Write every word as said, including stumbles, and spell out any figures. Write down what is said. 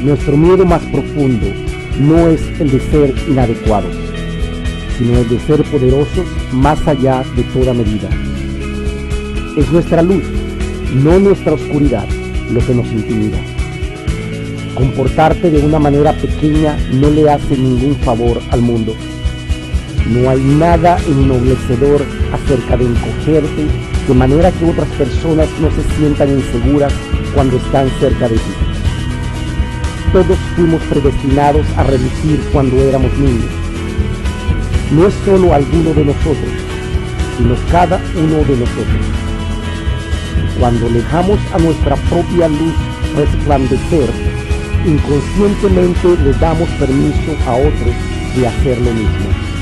Nuestro miedo más profundo no es el de ser inadecuados, sino el de ser poderosos más allá de toda medida. Es nuestra luz, no nuestra oscuridad, lo que nos intimida. Comportarte de una manera pequeña no le hace ningún favor al mundo. No hay nada ennoblecedor acerca de encogerte de manera que otras personas no se sientan inseguras cuando están cerca de ti. Todos fuimos predestinados a relucir cuando éramos niños. No es solo alguno de nosotros, sino cada uno de nosotros. Cuando dejamos a nuestra propia luz resplandecer, inconscientemente le damos permiso a otros de hacer lo mismo.